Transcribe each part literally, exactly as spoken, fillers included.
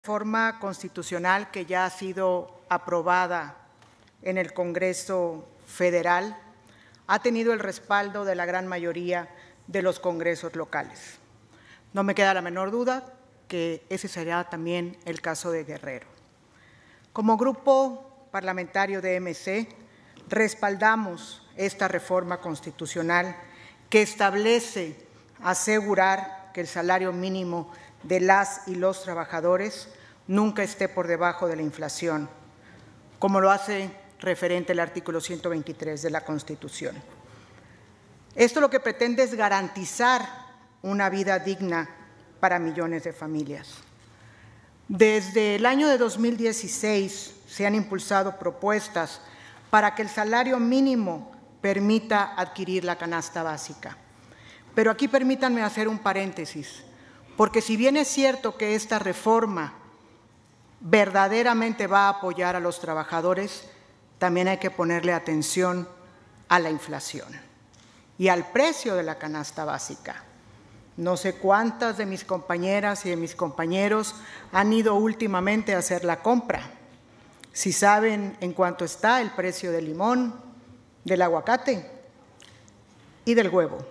Reforma constitucional que ya ha sido aprobada en el Congreso Federal ha tenido el respaldo de la gran mayoría de los congresos locales. No me queda la menor duda que ese será también el caso de Guerrero. Como grupo parlamentario de M C, respaldamos esta reforma constitucional que establece asegurar que el salario mínimo de las y los trabajadores nunca esté por debajo de la inflación, como lo hace referente el artículo ciento veintitrés de la Constitución. Esto lo que pretende es garantizar una vida digna para millones de familias. Desde el año de dos mil dieciséis se han impulsado propuestas para que el salario mínimo permita adquirir la canasta básica. Pero aquí permítanme hacer un paréntesis, porque si bien es cierto que esta reforma verdaderamente va a apoyar a los trabajadores, también hay que ponerle atención a la inflación y al precio de la canasta básica. No sé cuántas de mis compañeras y de mis compañeros han ido últimamente a hacer la compra. Si saben en cuánto está el precio del limón, del aguacate y del huevo.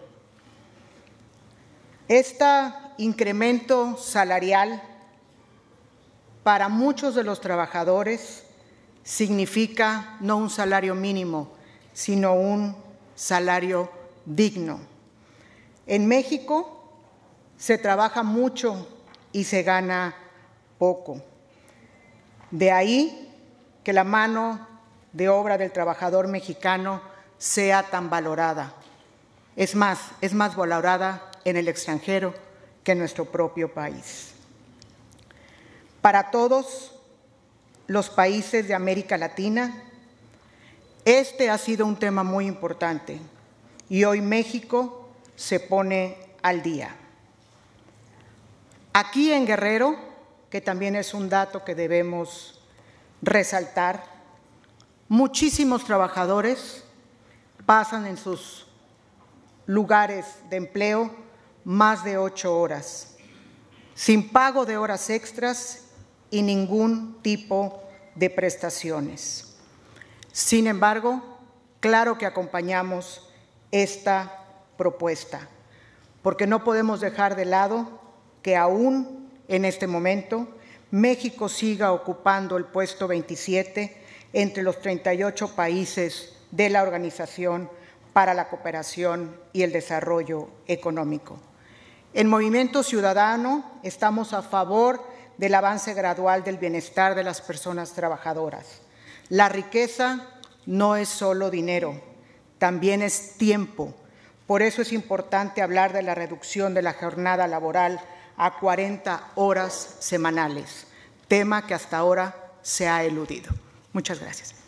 Este incremento salarial para muchos de los trabajadores significa no un salario mínimo, sino un salario digno. En México se trabaja mucho y se gana poco. De ahí que la mano de obra del trabajador mexicano sea tan valorada. Es más, es más valorada en el extranjero que en nuestro propio país. Para todos los países de América Latina, este ha sido un tema muy importante y hoy México se pone al día. Aquí en Guerrero, que también es un dato que debemos resaltar, muchísimos trabajadores pasan en sus lugares de empleo más de ocho horas, sin pago de horas extras y ningún tipo de prestaciones. Sin embargo, claro que acompañamos esta propuesta, porque no podemos dejar de lado que aún en este momento México siga ocupando el puesto veintisiete entre los treinta y ocho países de la Organización para la Cooperación y el Desarrollo Económico. En Movimiento Ciudadano estamos a favor del avance gradual del bienestar de las personas trabajadoras. La riqueza no es solo dinero, también es tiempo. Por eso es importante hablar de la reducción de la jornada laboral a cuarenta horas semanales, tema que hasta ahora se ha eludido. Muchas gracias.